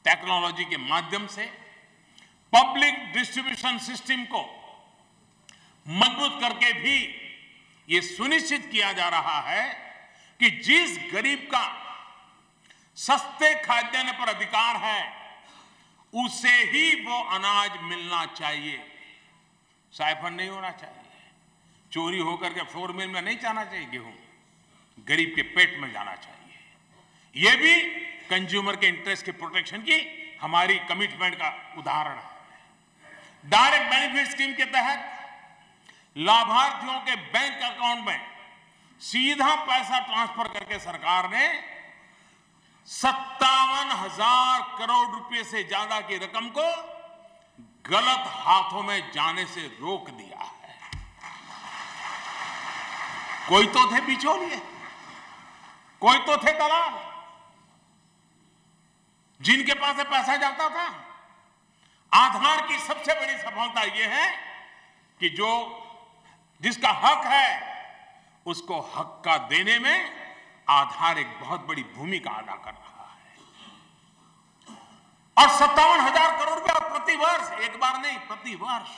Technology के माध्यम से पब्लिक डिस्ट्रीब्यूशन सिस्टम को मजबूत करके भी ये सुनिश्चित किया जा रहा है कि जिस गरीब का सस्ते खाद्यान्न पर अधिकार है उसे ही वो अनाज मिलना चाहिए। साइफन नहीं होना चाहिए, चोरी होकर के फ्लोर मिल में नहीं जाना चाहिए, गेहूं गरीब के पेट में जाना चाहिए। यह भी कंज्यूमर के इंटरेस्ट के प्रोटेक्शन की हमारी कमिटमेंट का उदाहरण है। डायरेक्ट बेनिफिट स्कीम के तहत लाभार्थियों के बैंक अकाउंट में सीधा पैसा ट्रांसफर करके सरकार ने 57,000 करोड़ रुपए से ज्यादा की रकम को गलत हाथों में जाने से रोक दिया है। कोई तो थे बिचौलिए, कोई तो थे दलाल, जिनके पास से पैसा जाता था। आधार की सबसे बड़ी सफलता यह है कि जिसका हक है उसको हक का देने में आधार एक बहुत बड़ी भूमिका अदा कर रहा है। और 57,000 करोड़ रुपया प्रति वर्ष, एक बार नहीं प्रति वर्ष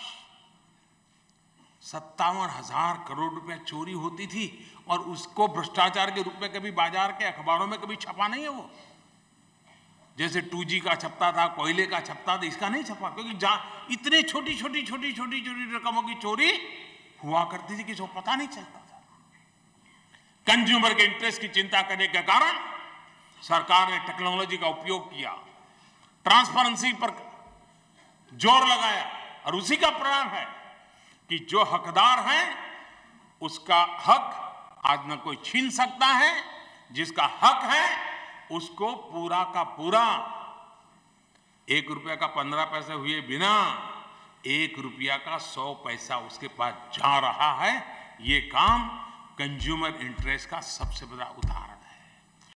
57,000 करोड़ रुपया चोरी होती थी और उसको भ्रष्टाचार के रूप में कभी बाजार के अखबारों में कभी छपा नहीं है। वो जैसे 2G का छपता था, कोयले का छपता था, इसका नहीं छपा, क्योंकि इतने छोटी रकमों की चोरी हुआ करती थी कि जो पता नहीं चलता था। कंज्यूमर के इंटरेस्ट की चिंता करने के कारण सरकार ने टेक्नोलॉजी का उपयोग किया, ट्रांसपेरेंसी पर जोर लगाया और उसी का परिणाम है कि जो हकदार है उसका हक आज न कोई छीन सकता है। जिसका हक है उसको पूरा का पूरा 1 रुपया का 15 पैसे हुए बिना 1 रुपया का 100 पैसा उसके पास जा रहा है। ये काम कंज्यूमर इंटरेस्ट का सबसे बड़ा उदाहरण